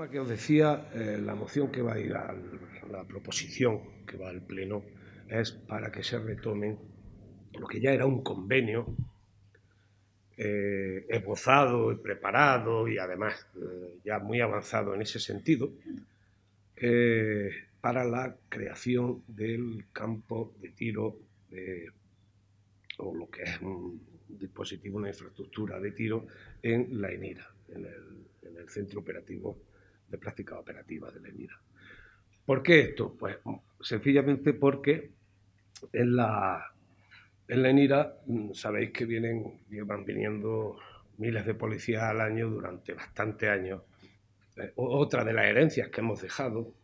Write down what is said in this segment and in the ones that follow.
tema que os decía, la moción que va a ir a la proposición que va al Pleno es para que se retomen lo que ya era un convenio esbozado y preparado y además ya muy avanzado en ese sentido para la creación del campo de tiro o lo que es un dispositivo, una infraestructura de tiro en la ENIRA, en el Centro Operativo de Prácticas Operativas de la ENIRA. ¿Por qué esto? Pues sencillamente porque en la ENIRA sabéis que llevan viniendo miles de policías al año durante bastantes años. Otra de las herencias que hemos dejado,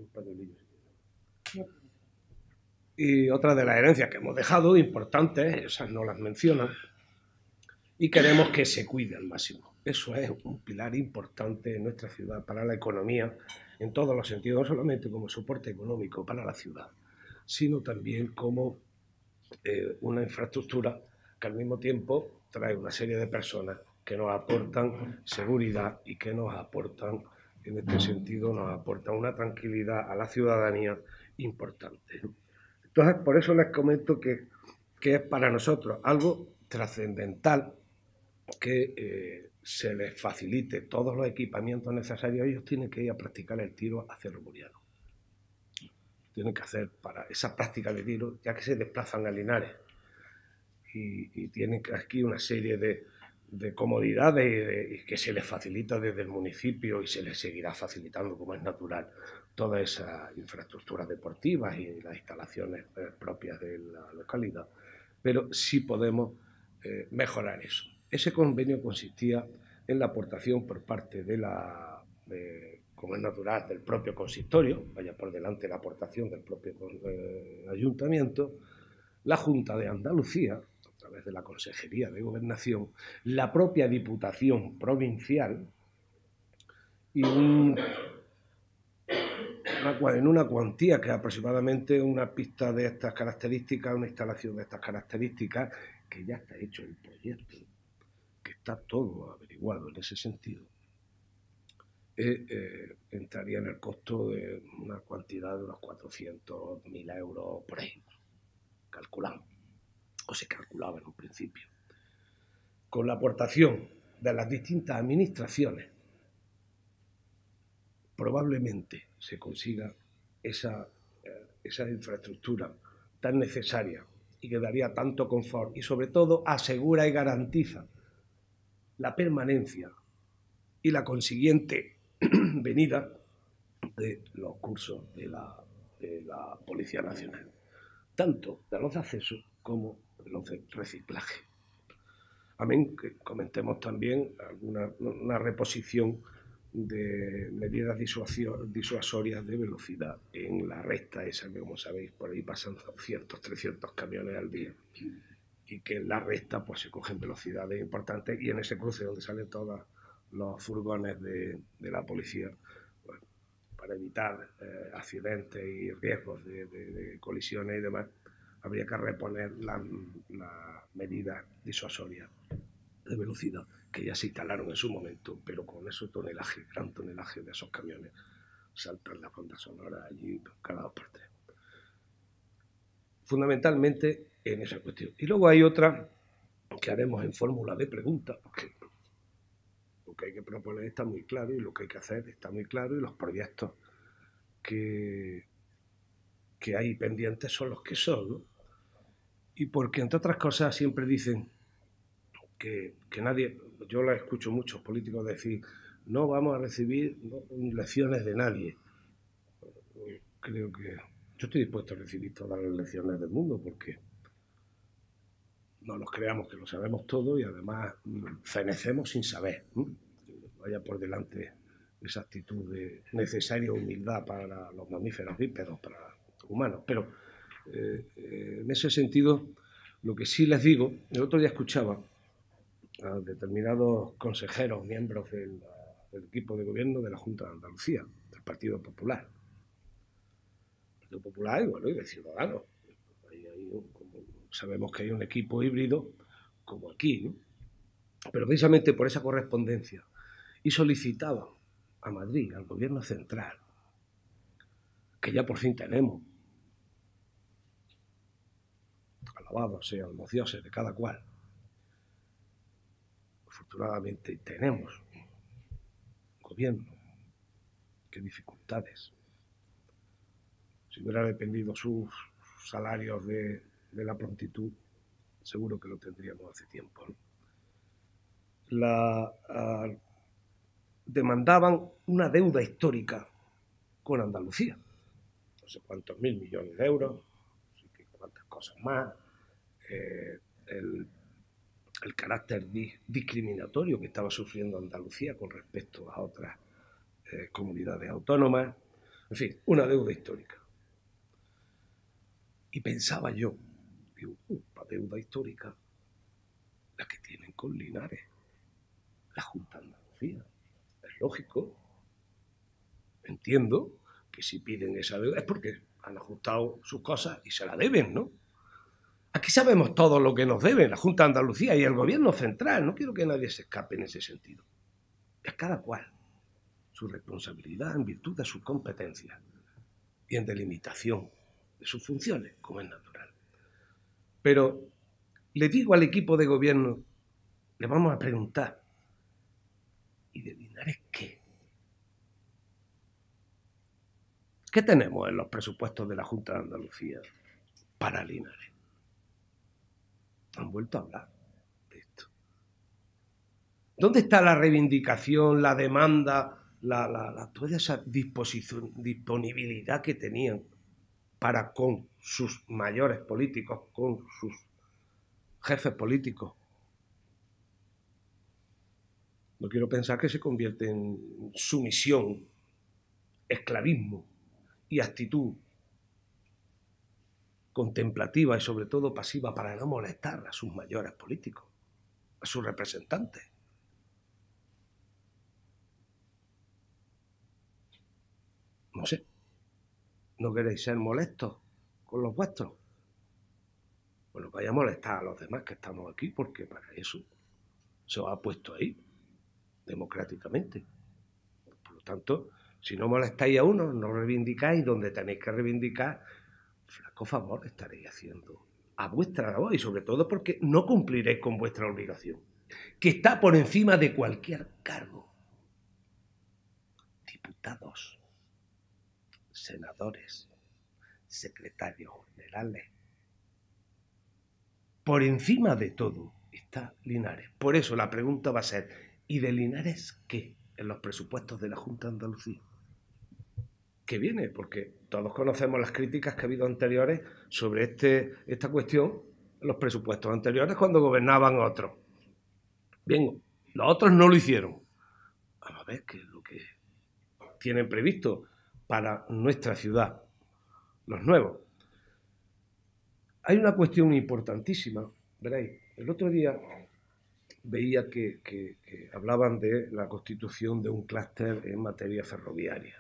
y otra de las herencias que hemos dejado, importantes, esas no las mencionan, y queremos que se cuide al máximo. Eso es un pilar importante en nuestra ciudad para la economía, en todos los sentidos, no solamente como soporte económico para la ciudad, sino también como una infraestructura que al mismo tiempo trae una serie de personas que nos aportan seguridad y que nos aportan, en este sentido, nos aportan una tranquilidad a la ciudadanía importante. Entonces, por eso les comento que es para nosotros algo trascendental que se les facilite todos los equipamientos necesarios. Ellos tienen que ir a practicar el tiro a Cerro Muriano. Tienen que hacer para esa práctica de tiro, ya que se desplazan a Linares y tienen aquí una serie de comodidades y que se les facilita desde el municipio y se les seguirá facilitando, como es natural, todas esas infraestructuras deportivas y las instalaciones propias de la localidad. Pero sí podemos mejorar eso. Ese convenio consistía en la aportación por parte como es natural, del propio consistorio, vaya por delante la aportación del propio ayuntamiento, la Junta de Andalucía, a través de la Consejería de Gobernación, la propia Diputación Provincial y en una cuantía que es aproximadamente una pista de estas características, una instalación de estas características, que ya está hecho el proyecto, que está todo averiguado en ese sentido, entraría en el costo de una cantidad de unos 400.000 euros por ahí, calculamos, o se calculaba en un principio. Con la aportación de las distintas administraciones, probablemente se consiga esa infraestructura tan necesaria y que daría tanto confort y sobre todo asegura y garantiza la permanencia y la consiguiente venida de los cursos de la Policía Nacional, tanto de los de acceso como de los de reciclaje. Amén, que comentemos también una reposición de medidas disuasorias de velocidad en la recta esa que, como sabéis, por ahí pasan 200, 300 camiones al día y que en la recta pues se cogen velocidades importantes y en ese cruce donde salen todos los furgones de la policía, pues, para evitar accidentes y riesgos de colisiones y demás, habría que reponer las medidas disuasorias de velocidad que ya se instalaron en su momento, pero con ese tonelaje, gran tonelaje de esos camiones, saltan las bandas sonoras allí cada 2 por 3. Fundamentalmente en esa cuestión. Y luego hay otra que haremos en fórmula de preguntas, porque lo que hay que proponer está muy claro y lo que hay que hacer está muy claro y los proyectos que hay pendientes son los que son, ¿no? Y porque, entre otras cosas, siempre dicen que nadie, yo la escucho muchos políticos decir, no vamos a recibir lecciones de nadie. Creo que yo estoy dispuesto a recibir todas las lecciones del mundo porque no nos creamos que lo sabemos todo y además fenecemos sin saber. Vaya por delante esa actitud de necesaria humildad para los mamíferos bípedos, para los humanos. Pero en ese sentido, lo que sí les digo, el otro día escuchaba a determinados consejeros, miembros del equipo de gobierno de la Junta de Andalucía, del Partido Popular. El Partido Popular y, bueno, y de Ciudadanos. Sabemos que hay un equipo híbrido, como aquí, ¿no? Pero precisamente por esa correspondencia. Y solicitaban a Madrid, al gobierno central, que ya por fin tenemos, alabados sean los dioses de cada cual, afortunadamente tenemos un gobierno, qué dificultades. Si hubiera dependido sus salarios de la prontitud, seguro que lo tendríamos hace tiempo, ¿no? Demandaban una deuda histórica con Andalucía, no sé cuántos mil millones de euros, no sé cuántas cosas más, el carácter discriminatorio que estaba sufriendo Andalucía con respecto a otras comunidades autónomas, en fin, una deuda histórica. Y pensaba yo, digo, la deuda histórica, la que tienen con Linares, la Junta de Andalucía. Es lógico, entiendo que si piden esa deuda es porque han ajustado sus cosas y se la deben, ¿no? Aquí sabemos todo lo que nos deben la Junta de Andalucía y el Gobierno central. No quiero que nadie se escape en ese sentido. Es cada cual su responsabilidad en virtud de sus competencias y en delimitación de sus funciones, como es natural. Pero le digo al equipo de gobierno, le vamos a preguntar, ¿y de Linares qué? ¿Qué tenemos en los presupuestos de la Junta de Andalucía para Linares? Han vuelto a hablar de esto. ¿Dónde está la reivindicación, la demanda, toda esa disponibilidad que tenían para con sus mayores políticos, con sus jefes políticos? No quiero pensar que se convierte en sumisión, esclavismo y actitud contemplativa y sobre todo pasiva para no molestar a sus mayores políticos, a sus representantes. No sé, ¿no queréis ser molestos con los vuestros? Bueno, vaya a molestar a los demás que estamos aquí, porque para eso se os ha puesto ahí, democráticamente. Por lo tanto, si no molestáis a uno, no reivindicáis donde tenéis que reivindicar, flaco favor estaréis haciendo a vuestra labor y sobre todo porque no cumpliréis con vuestra obligación, que está por encima de cualquier cargo. Diputados, senadores, secretarios generales. Por encima de todo está Linares. Por eso la pregunta va a ser, ¿y de Linares qué en los presupuestos de la Junta de Andalucía? ¿Qué viene? Porque todos conocemos las críticas que ha habido anteriores sobre esta cuestión en los presupuestos anteriores cuando gobernaban otros. Bien, los otros no lo hicieron. Vamos a ver qué es lo que tienen previsto para nuestra ciudad, los nuevos. Hay una cuestión importantísima, veréis, el otro día veía que hablaban de la constitución de un clúster en materia ferroviaria.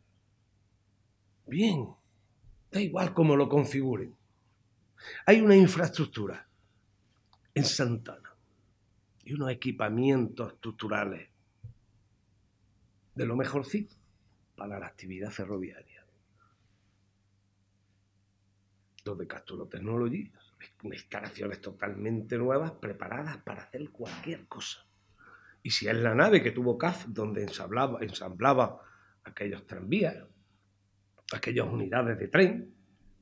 Bien, da igual cómo lo configuren. Hay una infraestructura en Santana y unos equipamientos estructurales de lo mejorcito para la actividad ferroviaria. Los de Castulo Technology, instalaciones totalmente nuevas, preparadas para hacer cualquier cosa. Y si es la nave que tuvo CAF, donde ensamblaba aquellos tranvías, aquellas unidades de tren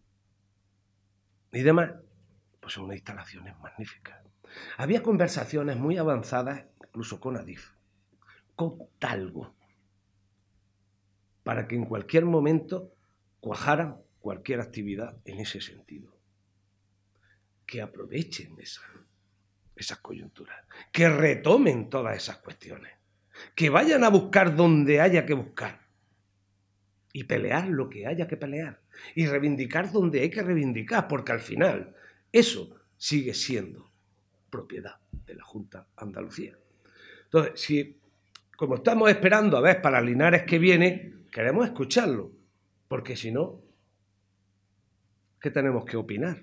y demás, pues son unas instalaciones magníficas. Había conversaciones muy avanzadas, incluso con Adif, con Talgo, para que en cualquier momento cuajara cualquier actividad en ese sentido. Que aprovechen esas coyunturas, que retomen todas esas cuestiones, que vayan a buscar donde haya que buscar y pelear lo que haya que pelear y reivindicar donde hay que reivindicar, porque al final eso sigue siendo propiedad de la Junta de Andalucía. Entonces, si como estamos esperando a ver para Linares que viene, queremos escucharlo, porque si no, ¿qué tenemos que opinar?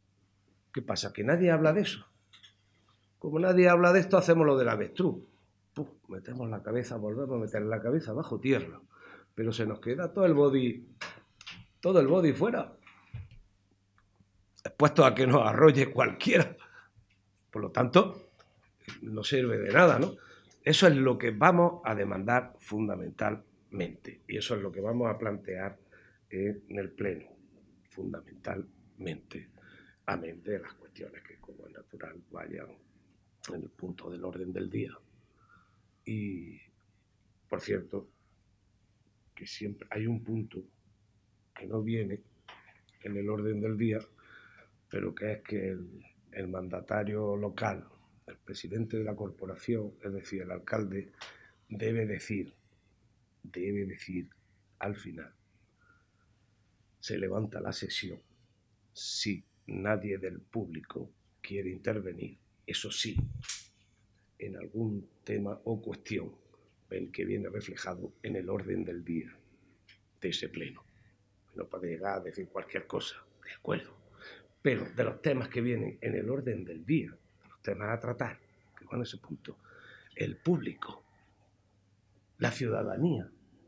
¿Qué pasa? ¿Que nadie habla de eso? Como nadie habla de esto, hacemos lo del avestruz. ¡pum!, metemos la cabeza, volvemos a meter la cabeza bajo tierra, pero se nos queda todo el body fuera, expuesto a que nos arrolle cualquiera. Por lo tanto, no sirve de nada, ¿no? Eso es lo que vamos a demandar fundamentalmente, y eso es lo que vamos a plantear en el Pleno, fundamentalmente, amén de las cuestiones que, como es natural, vayan en el punto del orden del día. Y, por cierto, que siempre hay un punto que no viene en el orden del día, pero que es que el mandatario local, el presidente de la corporación, es decir, el alcalde, debe decir al final, se levanta la sesión si nadie del público quiere intervenir, eso sí, en algún tema o cuestión el que viene reflejado en el orden del día de ese pleno. No puede llegar a decir cualquier cosa, de acuerdo, pero de los temas que vienen en el orden del día, de los temas a tratar, que van a ese punto, el público, la ciudadanía,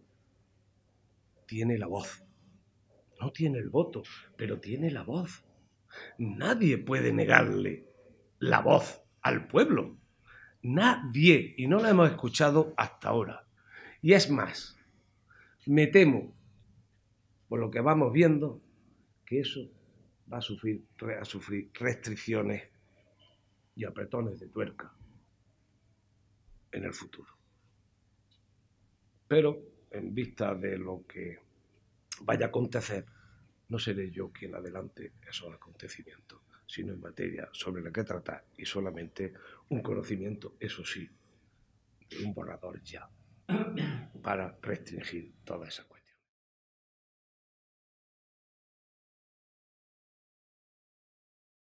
tiene la voz. No tiene el voto, pero tiene la voz. Nadie puede negarle la voz al pueblo. Nadie. Y no la hemos escuchado hasta ahora. Y es más, me temo, por lo que vamos viendo, que eso va a sufrir restricciones y apretones de tuerca en el futuro. Pero, en vista de lo que vaya a acontecer, no seré yo quien adelante esos acontecimientos, sino en materia sobre la que tratar y solamente un conocimiento, eso sí, de un borrador ya, para restringir toda esa cuestión.